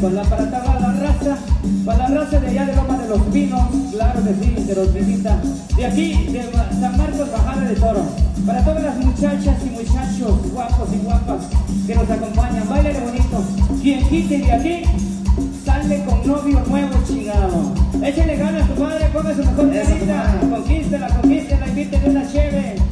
Para la raza de allá de Loma de los Pinos, claro que sí, de los Vivita, de aquí, de San Marcos, Bajada de Toro, para todas las muchachas y muchachos guapos y guapas que nos acompañan, baile bonito, quien quite de aquí, sale con novio nuevo chingado, échale ganas tu madre, ponga su mejor carita, conquístela, invítele una chévere.